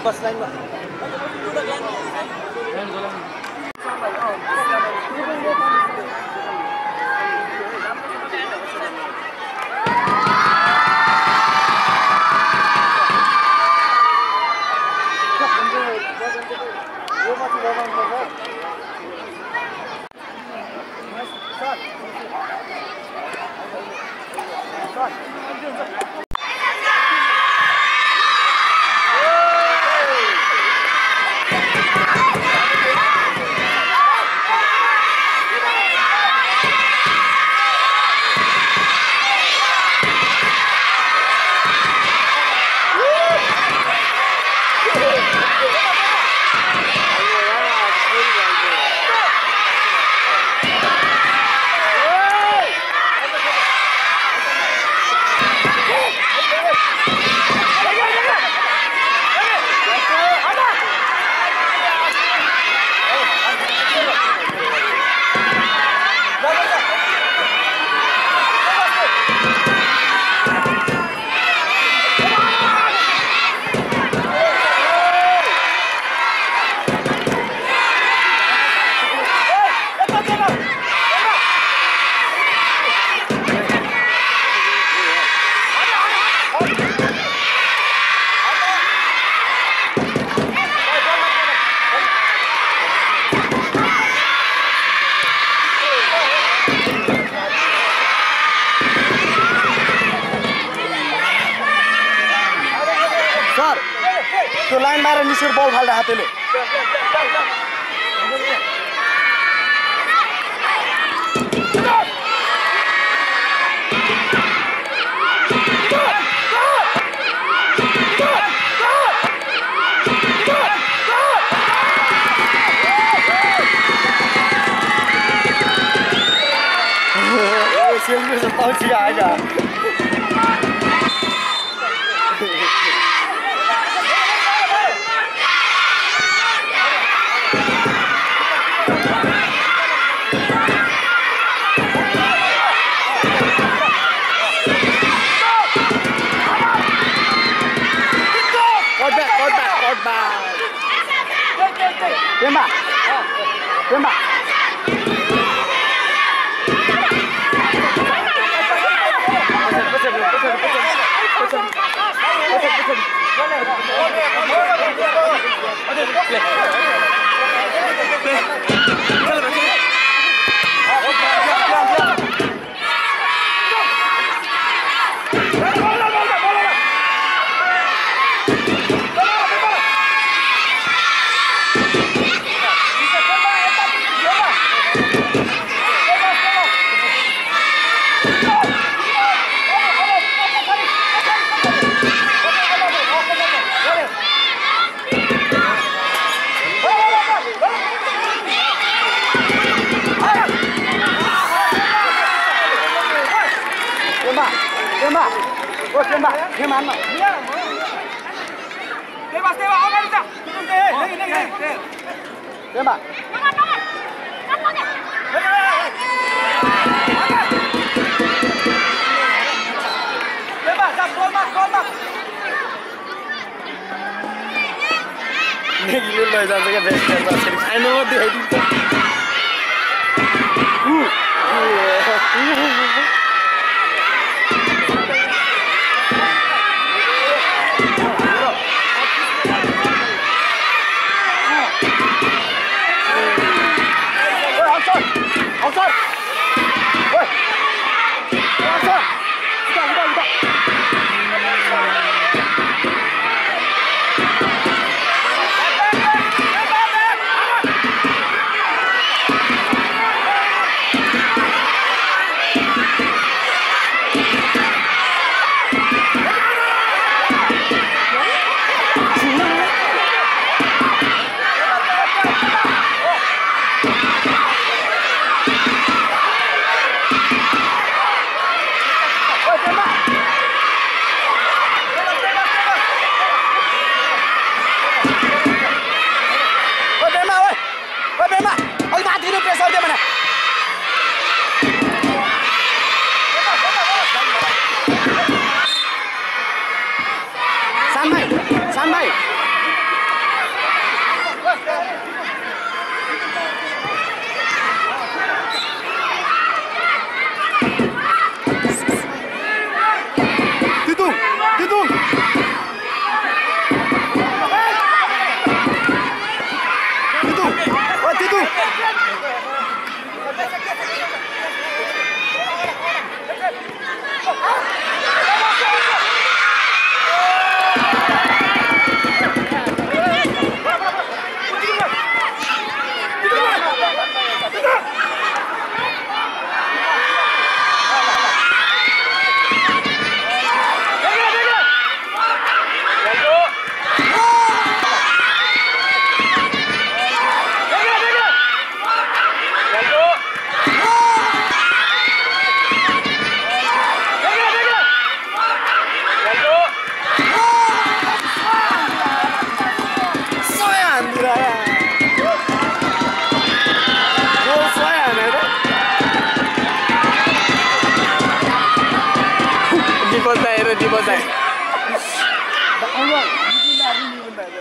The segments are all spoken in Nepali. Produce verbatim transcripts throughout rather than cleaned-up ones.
बस लाइनमा त्यो लाइन मारेर निस्केर बल फाल्दा हातले सेल्फी से पहुंच गया आएगा Tembak, tembak. Tembak, oh tembak, dia mana? Tembak, tembak, oh nggak bisa. Tembak. Tembak, jam kolmak, kolmak. Ini gila loh, jangan sampai best tembak. Saya mau dia itu. Outside! Woi! Outside! Sudah, sudah, sudah. Santai, santai.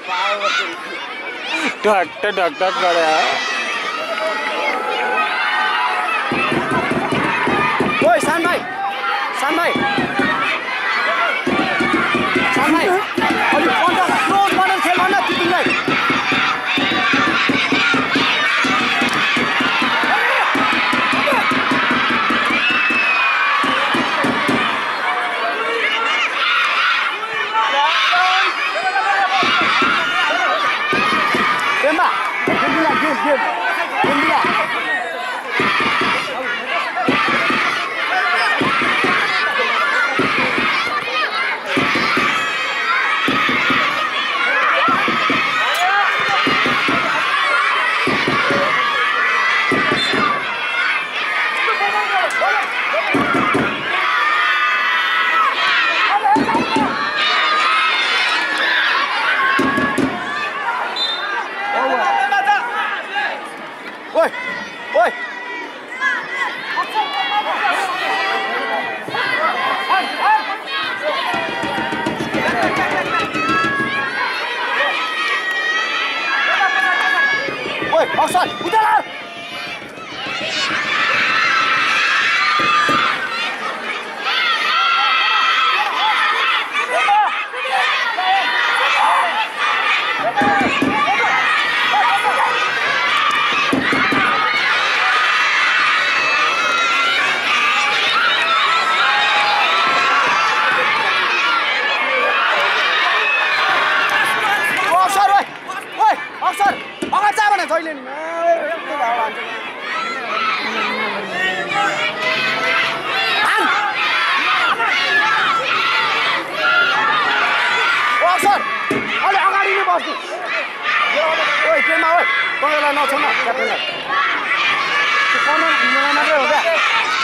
ढक ढक ढक गरे ओइ सान भाइ सान भाइ सान भाइ अलि कन्ट्रोल क्लोज गरेर खेल भन्न तिमीलाई Demba, Demba, Demba, Demba. Oi, oi. Oi, offside. Udah lah. Toilet. Oh, sir. Ale agadi ni bosku. Oi, केमा ओइ? तपाईलाई नछोड्न क्याप्टेनलाई. त्यो कमन हुन मात्रै हो क्या?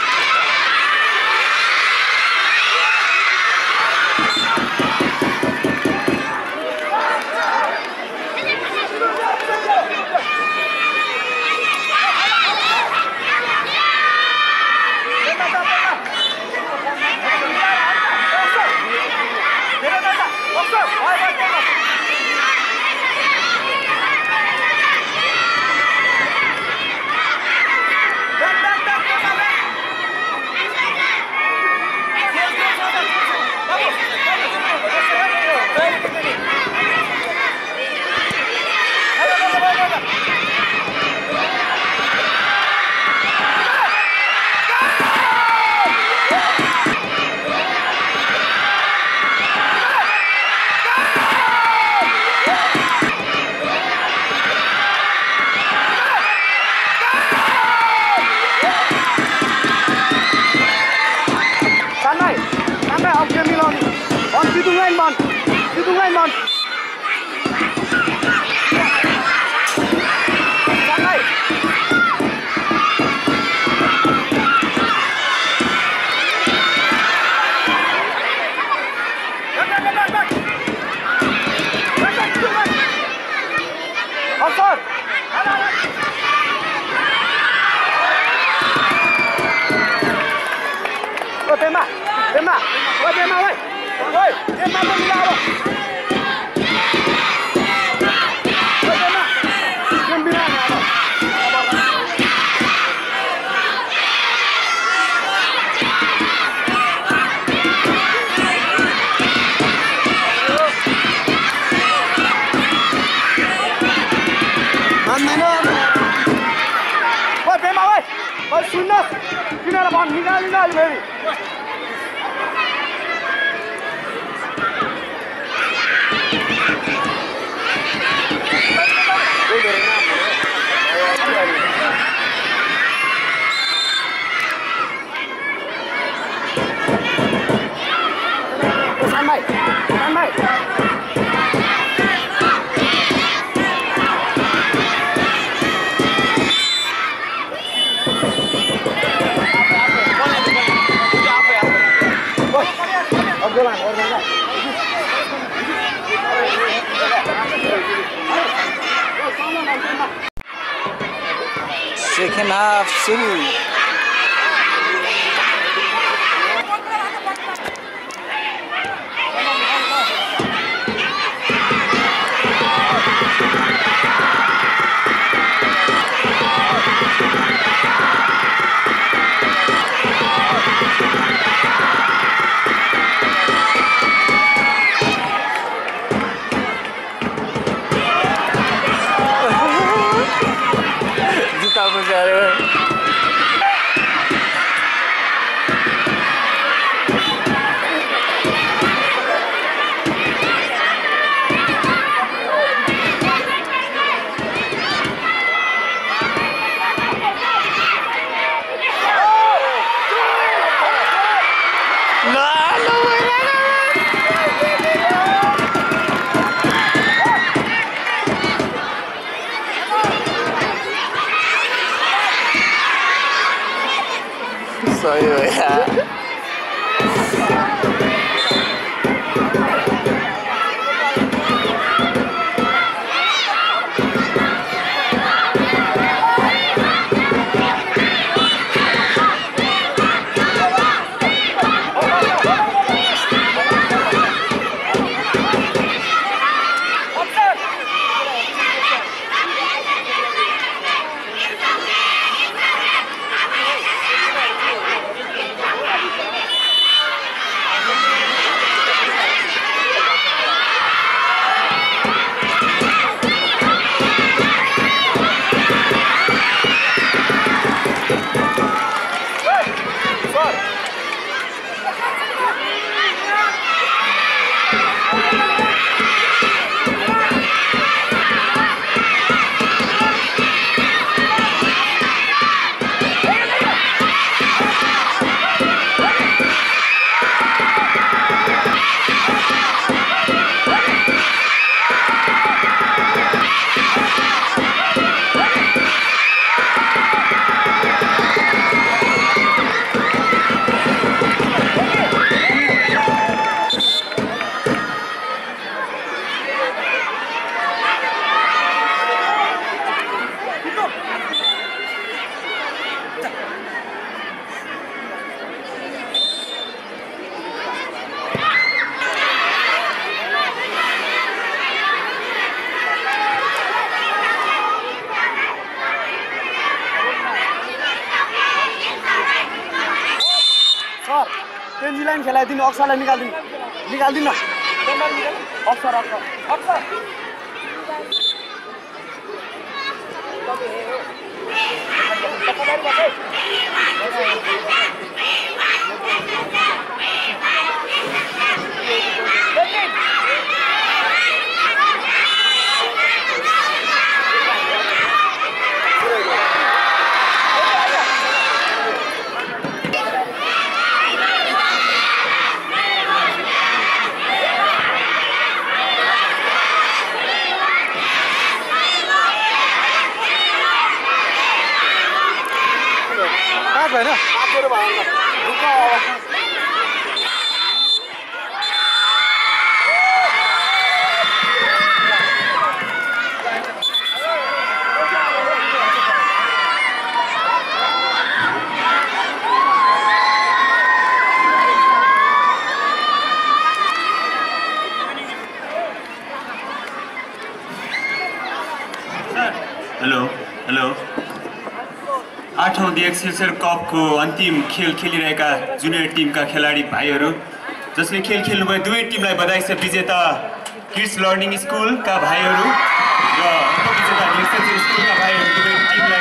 Man, itu main man. Sangai. Offside. Oh, tema, tema, oh tema, woi. Oi, Demba mau dilawan. Oi, Demba. Gembira apa? Mana? Oi, Demba, oi. Oi, sunna. Kena ban nikal nikal baby. Sampai, sampai. Second half शुरू पछाडि सही हो यार तेन्जी लाइन खेलाइदिनु अक्सरलाई निकालिदिनु निकालिदिनु अक्सर अक्सर अक्सर होइन हेलो हेलो आठौँ डिएक्सएलसियर कपको अन्तिम खेल खेलिरहेका जुनियर टिमका खेलाडी भाइहरू जसले खेल खेल्नुभयो दुवै टिमलाई बधाई छ। विजेता किड्स लर्निङ स्कुलका भाइहरू र उपविजेता डिएक्सएलसियर स्कुलका भाइहरू दुवै टिमलाई